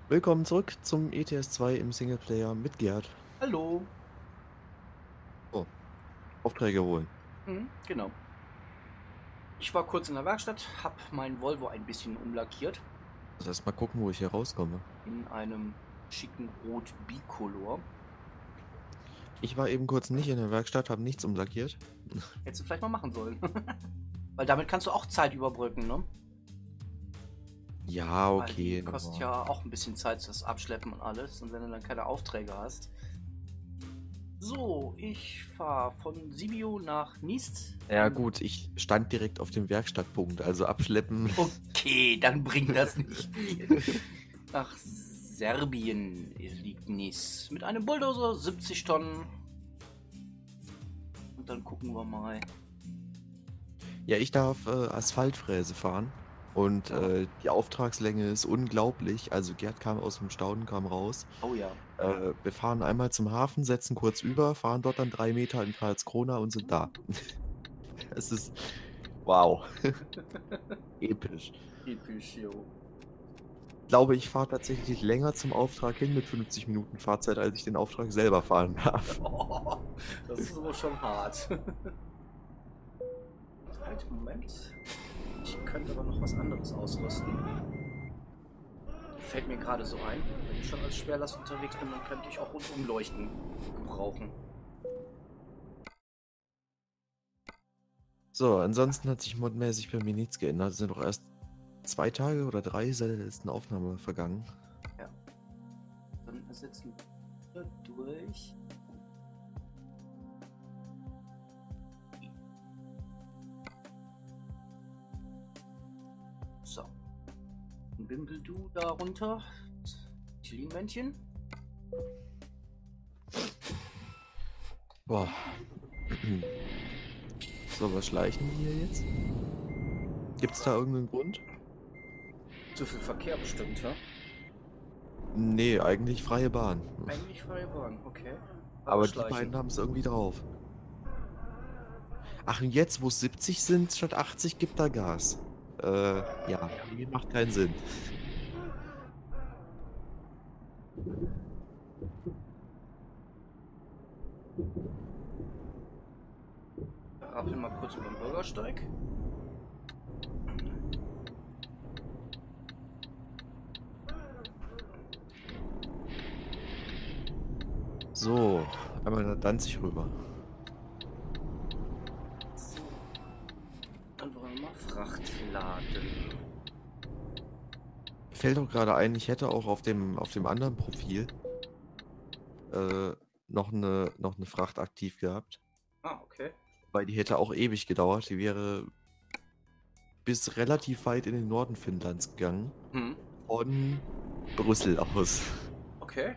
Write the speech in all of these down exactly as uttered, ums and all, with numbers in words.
Willkommen zurück zum E T S zwei im Singleplayer mit Gerd. Hallo. Oh, Aufträge holen. Mhm, genau. Ich war kurz in der Werkstatt, habe meinen Volvo ein bisschen umlackiert Also erst mal gucken, wo ich hier rauskomme. in einem schicken Rot Bicolor. Ich war eben kurz nicht in der Werkstatt, habe nichts umlackiert. Hättest du vielleicht mal machen sollen. Weil damit kannst du auch Zeit überbrücken, ne? Ja, Weil die okay, kostet aber ja auch ein bisschen Zeit, das Abschleppen und alles. Und wenn du dann keine Aufträge hast. So, ich fahre von Sibiu nach Nice. ja gut, ich stand direkt auf dem Werkstattpunkt, also abschleppen. Okay, dann bringt das nicht viel. Nach Serbien liegt Nice. Mit einem Bulldozer, siebzig Tonnen. Und dann gucken wir mal. Ja, ich darf äh, Asphaltfräse fahren und Ja. äh, die Auftragslänge ist unglaublich. Also Gerd kam aus dem Staunen, kam raus. Oh ja. Äh, wir fahren einmal zum Hafen, setzen kurz über, fahren dort dann drei Meter in Karlskrona und sind da. Es ist wow, episch. Episch, jo. Ich glaube, ich fahre tatsächlich länger zum Auftrag hin mit fünfzig Minuten Fahrzeit, als ich den Auftrag selber fahren darf. Oh, das ist aber schon hart. Halt, Moment. Ich könnte aber noch was anderes ausrüsten. Fällt mir gerade so ein. Wenn ich schon als Schwerlast unterwegs bin, dann könnte ich auch Rundumleuchten gebrauchen. So, ansonsten hat sich modmäßig bei mir nichts geändert. Es sind doch erst zwei Tage oder drei seit der letzten Aufnahme vergangen. Ja. Dann ersetzen wir durch. So. Ein Bimbeldu da runter. Chili-Männchen. Boah. So, was schleichen wir hier jetzt? Gibt's da irgendeinen Grund? Zu viel Verkehr bestimmt, ja? Nee, eigentlich freie Bahn. Eigentlich freie Bahn, okay. Aber die schleichen. beiden haben es irgendwie drauf. Ach, und jetzt, wo es siebzig sind statt achtzig, gibt er Gas. Äh, ja, irgendwie macht keinen Sinn. Rappel mal kurz über den Bürgersteig. So, einmal nach Danzig rüber. So. Dann wollen wir mal Fracht laden. Fällt doch gerade ein, ich hätte auch auf dem, auf dem anderen Profil äh, noch eine, noch eine Fracht aktiv gehabt. Ah, okay. Weil die hätte auch ewig gedauert. Die wäre bis relativ weit in den Norden Finnlands gegangen. Hm. Von Brüssel aus. Okay.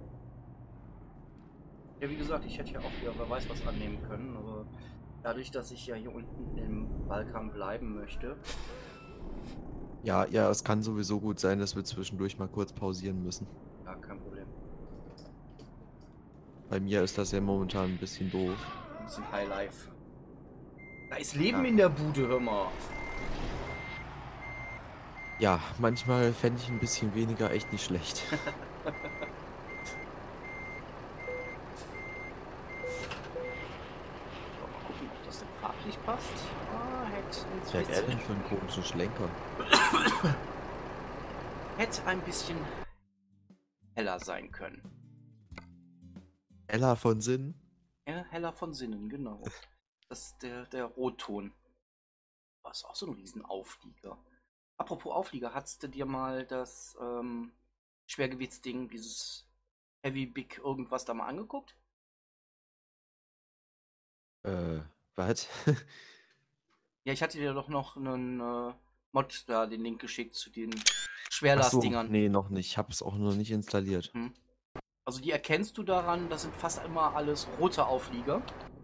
Ja, wie gesagt, ich hätte ja auch hier, wer weiß, was annehmen können, aber dadurch, dass ich ja hier unten im Balkan bleiben möchte. Ja, ja, es kann sowieso gut sein, dass wir zwischendurch mal kurz pausieren müssen. Ja, kein Problem. Bei mir ist das ja momentan ein bisschen doof. Ein bisschen Highlife. Da ist Leben Ja. in der Bude, hör mal. Ja, manchmal fände ich ein bisschen weniger echt nicht schlecht. So, mal gucken, ob das denn farblich passt. Ah, hätte ein Was wäre der denn bisschen, für einen komischen Schlenker? hätte ein bisschen heller sein können. Ella von Sinn? Ja, heller von Sinnen, genau. Das ist der, der Rotton. Das ist auch so ein Riesenauflieger. Apropos Auflieger, hattest du dir mal das ähm, Schwergewichtsding, dieses Heavy Big irgendwas da mal angeguckt? Äh, was? Ja, ich hatte dir doch noch einen äh, Mod da, den Link geschickt zu den Ach so, Schwerlastdingern. nee, noch nicht. Ich habe es auch noch nicht installiert. Hm. Also die erkennst du daran, das sind fast immer alles rote Auflieger.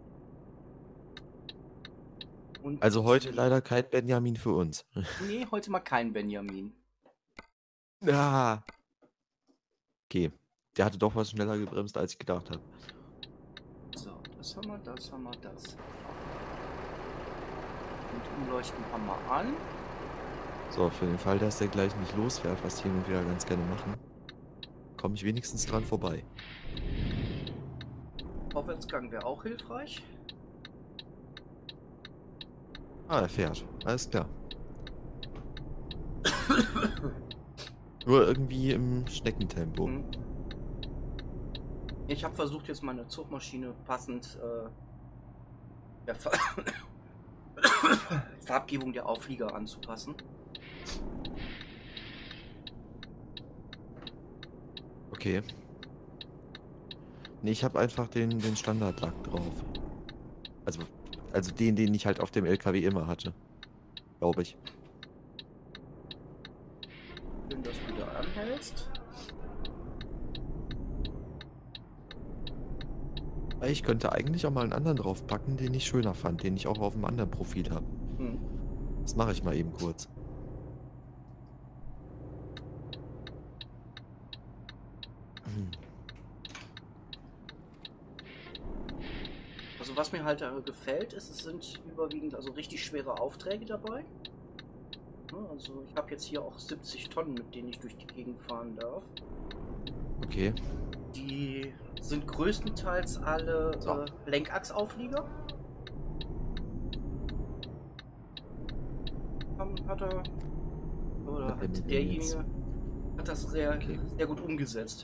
Und Also heute die, leider kein Benjamin für uns. nee, heute mal kein Benjamin. Ah. Okay, der hatte doch was schneller gebremst, als ich gedacht habe. So, das haben wir, das haben wir, das. Und umleuchten haben wir an. So, für den Fall, dass der gleich nicht losfährt, was die hin und wieder ganz gerne machen. komme ich wenigstens dran vorbei. Aufwärtsgang wäre auch hilfreich. Ah, er fährt. Alles klar. Nur irgendwie im Schneckentempo. Hm. Ich habe versucht, jetzt meine Zugmaschine passend äh, der Fa Farbgebung der Auflieger anzupassen. Okay. Nee, ich habe einfach den, den Standardlack drauf. Also, also den, den ich halt auf dem L K W immer hatte. Glaube ich. Schön, dass du da anhältst. Ich könnte eigentlich auch mal einen anderen draufpacken, den ich schöner fand, den ich auch auf einem anderen Profil habe. Hm. Das mache ich mal eben kurz. Hm. Also was mir halt äh, gefällt, ist, es sind überwiegend also richtig schwere Aufträge dabei. Ja, also ich habe jetzt hier auch siebzig Tonnen, mit denen ich durch die Gegend fahren darf. Okay. Die sind größtenteils alle So. äh, Lenkachsauflieger. Haben, hat er, oder Hat der mit hat dem derjenige jetzt- hat das sehr, Okay. sehr gut umgesetzt.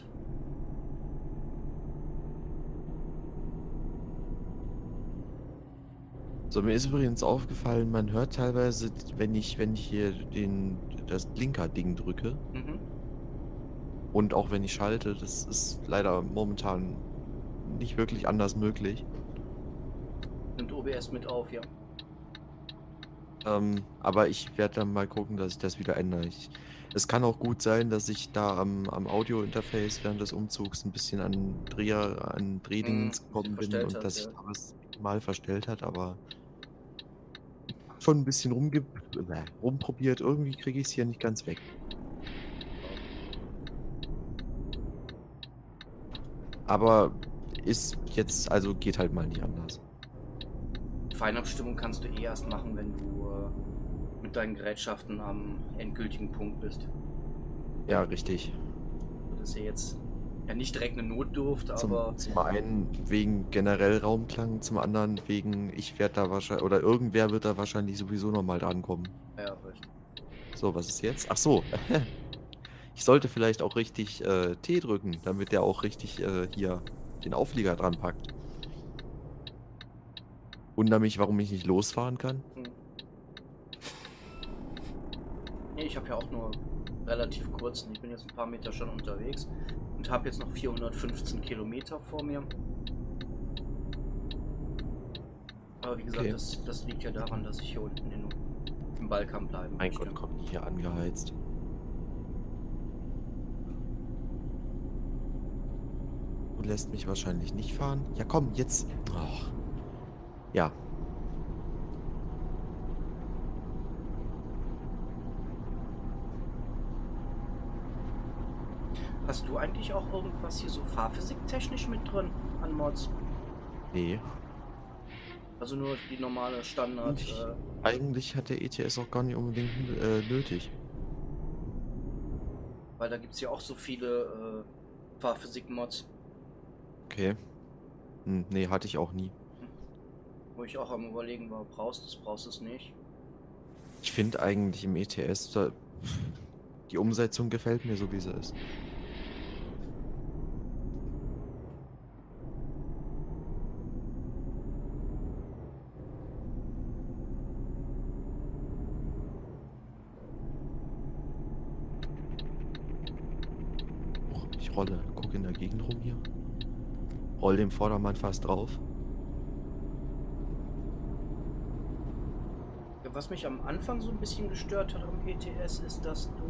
So, mir ist übrigens aufgefallen, man hört teilweise, wenn ich, wenn ich hier den, das Blinker-Ding drücke Mhm. und auch wenn ich schalte, das ist leider momentan nicht wirklich anders möglich. Nimmt O B S mit auf, ja. Ähm, aber ich werde dann mal gucken, dass ich das wieder ändere. Ich, es kann auch gut sein, dass ich da am, am Audio-Interface während des Umzugs ein bisschen an Dreher, an Drehdingens Mhm, gekommen bin verstellt und hat, dass sich ja. da was mal verstellt hat, aber schon ein bisschen rumge äh, rumprobiert. Irgendwie kriege ich es hier nicht ganz weg. Aber ist jetzt, also geht halt mal nicht anders. Feinabstimmung kannst du eh erst machen, wenn du äh, mit deinen Gerätschaften am endgültigen Punkt bist. Ja, richtig. Das ist ja jetzt ja nicht direkt eine Notdurft, Zum, aber zum einen wegen generell Raumklang, zum anderen wegen, ich werde da wahrscheinlich, oder irgendwer wird da wahrscheinlich sowieso nochmal drankommen. ja, richtig. So, was ist jetzt? Ach so. Ich sollte vielleicht auch richtig äh, T drücken, damit der auch richtig äh, hier den Auflieger dran packt. Wundere mich, warum ich nicht losfahren kann. Hm. Nee, ich habe ja auch nur relativ kurzen. Ich bin jetzt ein paar Meter schon unterwegs und habe jetzt noch vierhundertfünfzehn Kilometer vor mir. Aber wie gesagt, Okay. das, das liegt ja daran, dass ich hier unten in, im Balkan bleiben Mein möchte. Gott, kommt die hier angeheizt. Du lässt mich wahrscheinlich nicht fahren. Ja, komm, jetzt. Oh. Ja. Hast du eigentlich auch irgendwas hier so fahrphysiktechnisch mit drin an Mods? Nee. Also nur die normale Standard. Eigentlich, Äh, eigentlich hat der E T S auch gar nicht unbedingt äh, nötig. weil da gibt es ja auch so viele äh, Fahrphysik-Mods, Okay. Hm, nee, hatte ich auch nie. wo ich auch am überlegen war, brauchst du es, brauchst du es nicht. Ich finde eigentlich im E T S, da, die Umsetzung gefällt mir so, wie sie ist. Och, ich rolle, gucke in der Gegend rum hier. Roll dem Vordermann fast drauf. Ja, was mich am Anfang so ein bisschen gestört hat am E T S, ist, dass du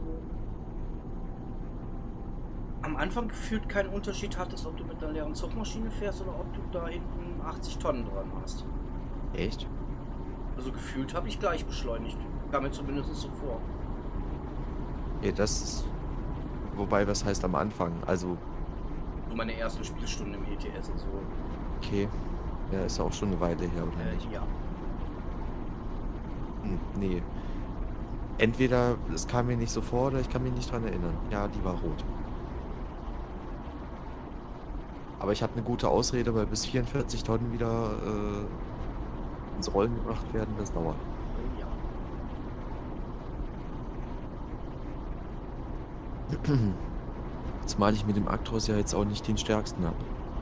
am Anfang gefühlt keinen Unterschied hattest, ob du mit einer leeren Zugmaschine fährst oder ob du da hinten achtzig Tonnen dran hast. Echt? Also gefühlt habe ich gleich beschleunigt. Kam mir zumindest so vor. Ja, das ist. Wobei, was heißt am Anfang? Also, So meine ersten Spielstunden im E T S und so. okay. Ja, ist ja auch schon eine Weile her, oder nicht? Äh, ja. Hm, nee. Entweder es kam mir nicht so vor oder ich kann mich nicht dran erinnern. Ja, die war rot. Aber ich habe eine gute Ausrede, weil bis vierundvierzig Tonnen wieder äh, ins Rollen gebracht werden, das dauert. Ja. Zumal ich mit dem Actros ja jetzt auch nicht den stärksten habe.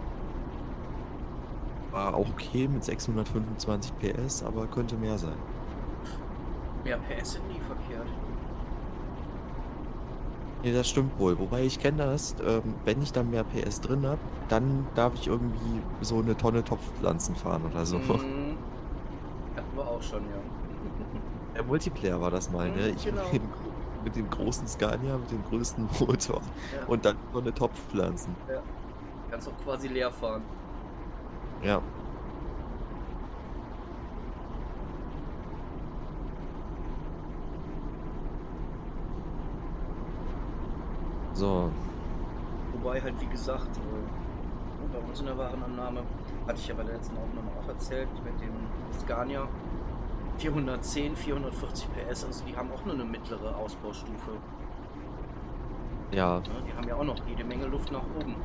War auch okay mit sechshundertfünfundzwanzig P S, aber könnte mehr sein. Mehr P S sind nie verkehrt. Nee, das stimmt wohl. Wobei ich kenne das, ähm, wenn ich dann mehr P S drin habe, dann darf ich irgendwie so eine Tonne Topfpflanzen fahren oder so. Mhm. Hatten wir auch schon, ja. Der Multiplayer war das mal, ne? Mhm, Ich genau. mit dem, mit dem großen Scania, mit dem größten Motor Ja. und dann so eine Topfpflanzen. Ja. Kannst auch quasi leer fahren. Ja. So. Wobei halt, wie gesagt, äh, bei uns in der Warenannahme, hatte ich ja bei der letzten Aufnahme auch erzählt, mit dem Scania vierhundertzehn, vierhundertvierzig P S, also die haben auch nur eine mittlere Ausbaustufe. Ja. Ja, die haben ja auch noch jede Menge Luft nach oben.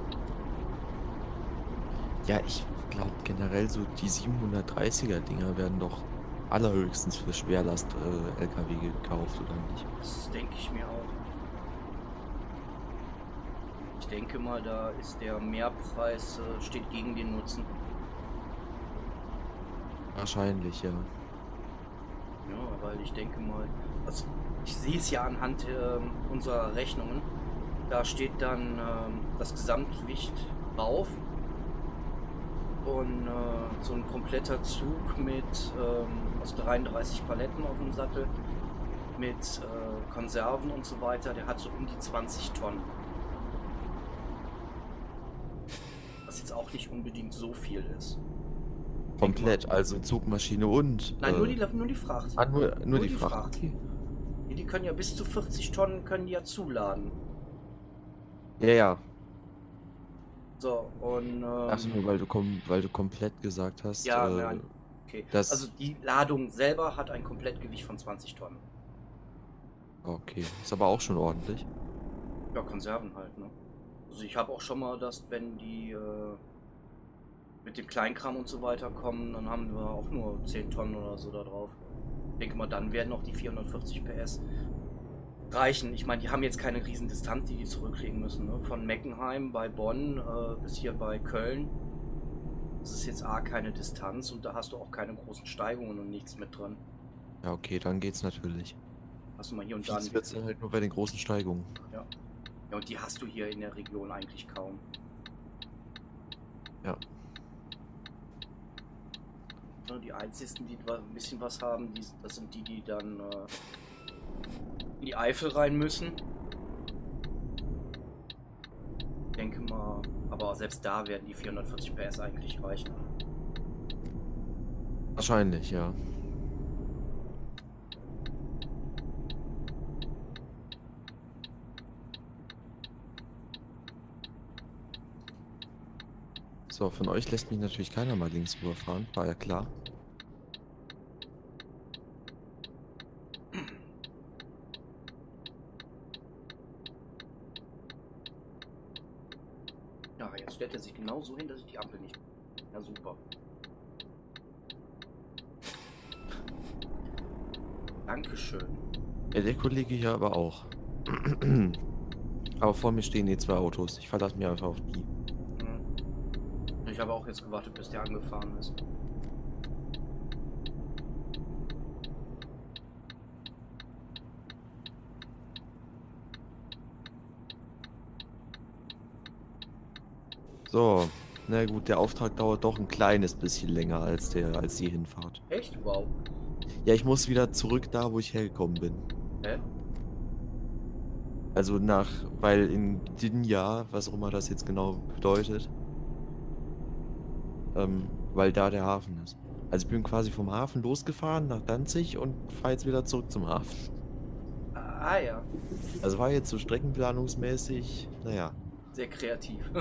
Ja, ich glaube generell so die siebenhundertdreißiger Dinger werden doch allerhöchstens für Schwerlast-L K W gekauft, oder nicht? Das denke ich mir auch. Ich denke mal, da ist der Mehrpreis äh, steht gegen den Nutzen. Wahrscheinlich, ja. Ja, weil ich denke mal, also ich sehe es ja anhand äh, unserer Rechnungen. Da steht dann ähm, das Gesamtgewicht drauf und äh, so ein kompletter Zug mit ähm, also dreiunddreißig Paletten auf dem Sattel mit äh, Konserven und so weiter, der hat so um die zwanzig Tonnen. Was jetzt auch nicht unbedingt so viel ist. Komplett, also Zugmaschine und. Nein, äh, nur, die, nur die Fracht. Ah, nur, nur, nur die, die Fracht. Fracht. Okay. Die, die können ja bis zu vierzig Tonnen können die ja zuladen. Ja, ja. So, und. Ähm, Ach nur, weil du, kom weil du komplett gesagt hast. Ja, äh, nein. Okay. Das, Also die Ladung selber hat ein Komplettgewicht von zwanzig Tonnen. okay, ist aber auch schon ordentlich. Ja, Konserven halt, ne? Also ich habe auch schon mal das, wenn die äh, mit dem Kleinkram und so weiter kommen, dann haben wir auch nur zehn Tonnen oder so da drauf. Ich denke mal, dann werden auch die vierhundertvierzig P S reichen. Ich meine, die haben jetzt keine riesen Distanz, die die zurücklegen müssen, ne? Von Meckenheim bei Bonn äh, bis hier bei Köln. Das ist jetzt A, keine Distanz und da hast du auch keine großen Steigungen und nichts mit drin. Ja, okay, dann geht's natürlich. Hast du mal hier und da. Das wird's dann halt nur bei den großen Steigungen. Ja. Ja, und die hast du hier in der Region eigentlich kaum. Ja. Ja, die einzigen, die ein bisschen was haben, die, das sind die, die dann äh, in die Eifel rein müssen. Ich denke mal, aber selbst da werden die vierhundertvierzig P S eigentlich reichen. Wahrscheinlich, ja. So, von euch lässt mich natürlich keiner mal links überfahren, war ja klar. Ja, jetzt stellt er sich genau so hin, dass ich die Ampel nicht. Ja, super. Dankeschön. Ja, der Kollege hier aber auch. Aber vor mir stehen die zwei Autos. Ich verlasse mich einfach auf die. Ich habe auch jetzt gewartet, bis der angefahren ist. So, na gut, der Auftrag dauert doch ein kleines bisschen länger als der, als die Hinfahrt. Echt? Wow. Ja, ich muss wieder zurück da, wo ich hergekommen bin. Hä? Also nach, weil in Dinja, was auch immer das jetzt genau bedeutet, ähm, weil da der Hafen ist. Also ich bin quasi vom Hafen losgefahren nach Danzig und fahre jetzt wieder zurück zum Hafen. Ah ja. Also war jetzt so streckenplanungsmäßig, naja. Sehr kreativ.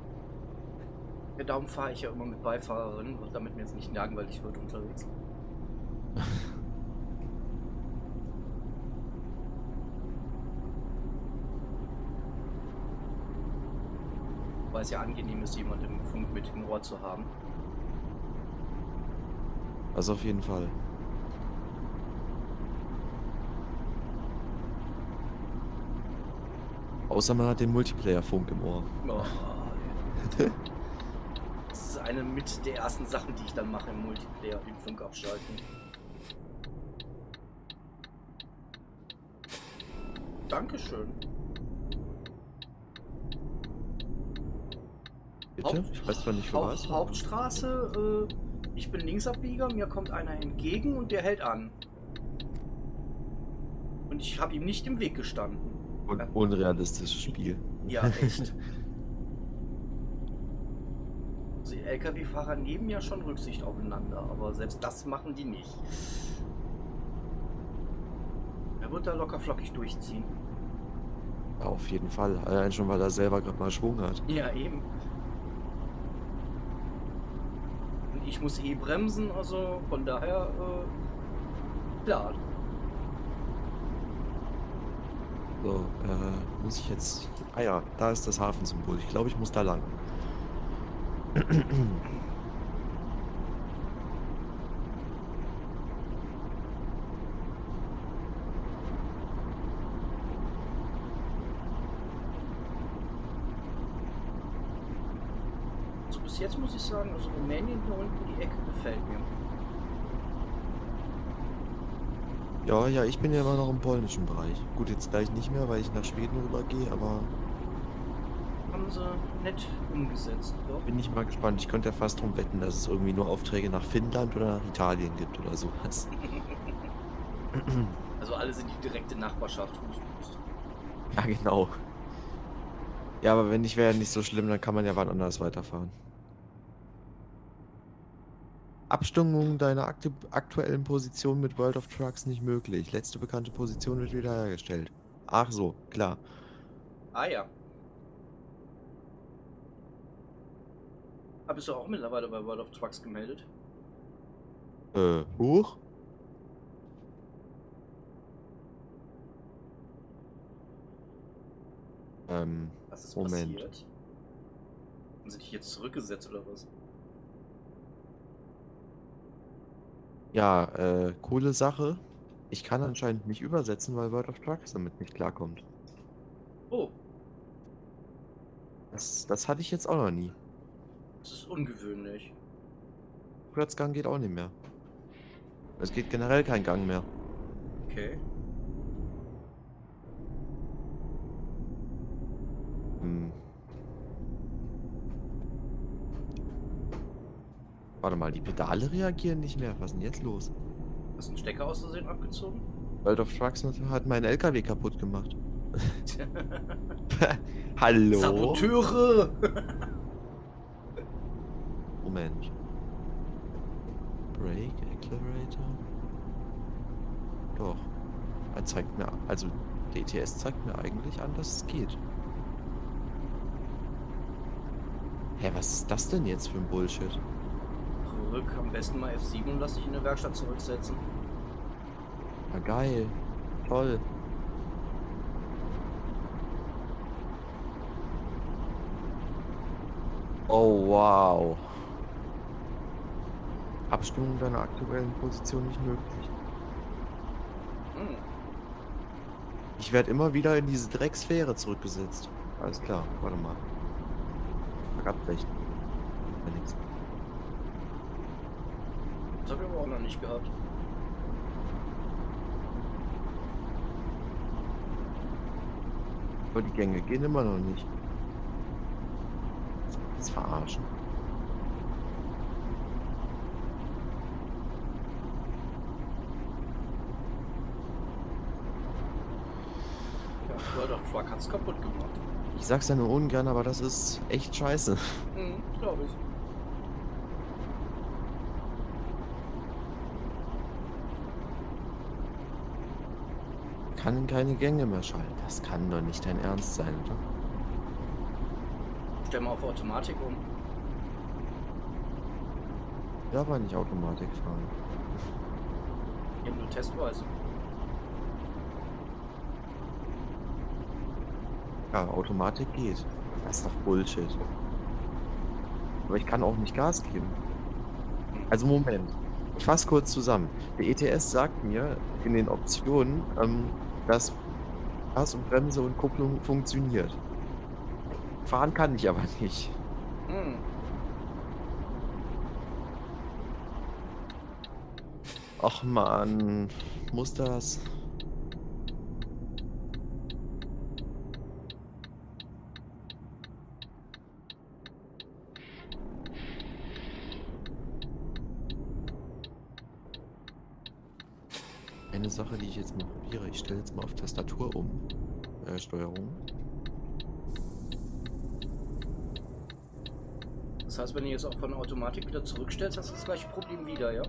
Ja, darum fahre ich ja immer mit Beifahrerin, damit mir jetzt nicht langweilig wird unterwegs. Weil es ja angenehm ist, jemand im Funk mit dem Ohr zu haben. Also auf jeden Fall. Außer man hat den Multiplayer-Funk im Ohr. Oh, das ist eine mit der ersten Sachen, die ich dann mache im Multiplayer, den Funk abschalten. Dankeschön. Bitte? Haupt- Ich weiß zwar nicht für Haupt- was. Hauptstraße, äh, ich bin Linksabbieger, mir kommt einer entgegen und der hält an. Und ich habe ihm nicht im Weg gestanden. Un unrealistisches Spiel. Ja, echt. Also die L K W-Fahrer nehmen ja schon Rücksicht aufeinander, aber selbst das machen die nicht. Er wird da locker flockig durchziehen. Ja, auf jeden Fall. Allein schon, weil er selber gerade mal Schwung hat. Ja, eben. Und ich muss eh bremsen, also von daher, äh, klar. So, äh, muss ich jetzt... Ah ja, da ist das Hafensymbol. Ich glaube, ich muss da lang. Also bis jetzt muss ich sagen, also Rumänien hier unten, die Ecke gefällt mir. Ja, ja, ich bin ja immer noch im polnischen Bereich. Gut, jetzt gleich nicht mehr, weil ich nach Schweden rübergehe, aber Haben sie nett umgesetzt, doch. bin ich mal gespannt. Ich könnte ja fast drum wetten, dass es irgendwie nur Aufträge nach Finnland oder nach Italien gibt oder sowas. Also alle sind die direkte Nachbarschaft. Hust, hust. Ja, genau. Ja, aber wenn nicht, wäre ja nicht so schlimm, dann kann man ja wann anders weiterfahren. Abstimmung deiner aktu aktuellen Position mit World of Trucks nicht möglich. Letzte bekannte Position wird wiederhergestellt. Ach so, klar. Ah ja. Aber bist du auch mittlerweile bei World of Trucks gemeldet? Äh, hoch? Ähm, Was ist Moment. passiert? Haben sie dich jetzt zurückgesetzt oder was? Ja, äh, coole Sache. Ich kann anscheinend nicht übersetzen, weil World of Trucks damit nicht klarkommt. Oh, Das, das hatte ich jetzt auch noch nie. das ist ungewöhnlich. Rückwärtsgang geht auch nicht mehr. Es geht generell kein Gang mehr. Okay. Hm. Warte mal, die Pedale reagieren nicht mehr. Was ist denn jetzt los? Hast du einen Stecker aus Versehen abgezogen? World of Trucks hat meinen L K W kaputt gemacht. Hallo? Saboteure! Moment. Brake, Accelerator. Doch. Er zeigt mir, also D T S zeigt mir eigentlich an, dass es geht. Hä, was ist das denn jetzt für ein Bullshit? Zurück, am besten mal F sieben und lass dich in der Werkstatt zurücksetzen. Na geil. Toll. Oh, wow. Abstimmung deiner aktuellen Position nicht möglich. Hm. Ich werde immer wieder in diese Drecksphäre zurückgesetzt. Alles klar, warte mal. Sag abbrechen. Ja, nix. Das hab ich aber auch noch nicht gehabt. Aber die Gänge gehen immer noch nicht. Das verarschen. Ja, World of Truck hat's kaputt gemacht. Ich sag's ja nur ungern, aber das ist echt scheiße. Hm, glaube ich. Kann keine Gänge mehr schalten. Das kann doch nicht dein Ernst sein, oder? Stell mal auf Automatik um. Ja, aber nicht Automatik fahren. Ja, nur testweise. Ja, Automatik geht. Das ist doch Bullshit. Aber ich kann auch nicht Gas geben. Also Moment, ich fasse kurz zusammen. Der E T S sagt mir in den Optionen, ähm, dass Gas und Bremse und Kupplung funktioniert. Fahren kann ich aber nicht. Hm. Ach man, muss das? Eine Sache, die ich jetzt mal probiere, ich stelle jetzt mal auf Tastatur um. Äh, Steuerung. Das heißt, wenn du jetzt auch von der Automatik wieder zurückstellst, hast du das gleiche Problem wieder, ja?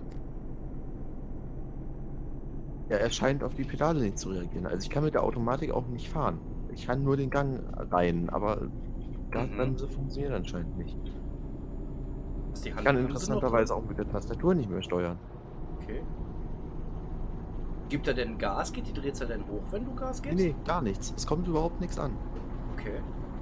Ja, er scheint auf die Pedale nicht zu reagieren. Also ich kann mit der Automatik auch nicht fahren. Ich kann nur den Gang rein, aber Gasbremse funktioniert anscheinend nicht. Ist die Ich kann Handbremse noch interessanterweise drin? auch mit der Tastatur nicht mehr steuern. Okay. Gibt er denn Gas? Geht die Drehzahl denn hoch, wenn du Gas Nee, gibst? nee, gar nichts. Es kommt überhaupt nichts an. Okay.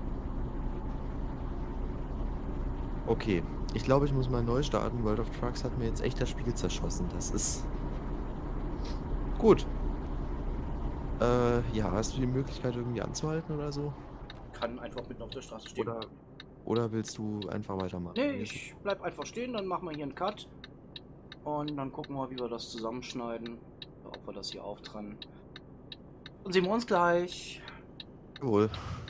Okay, ich glaube, ich muss mal neu starten. World of Trucks hat mir jetzt echt das Spiel zerschossen. Das ist... Gut. Äh, ja, hast du die Möglichkeit irgendwie anzuhalten oder so? Kann einfach mitten auf der Straße stehen. Oder, oder willst du einfach weitermachen? Nee, ich bleib einfach stehen, dann machen wir hier einen Cut. Und dann gucken wir, wie wir das zusammenschneiden. Ob wir das hier auftrennen. Und sehen wir uns gleich. Jawohl.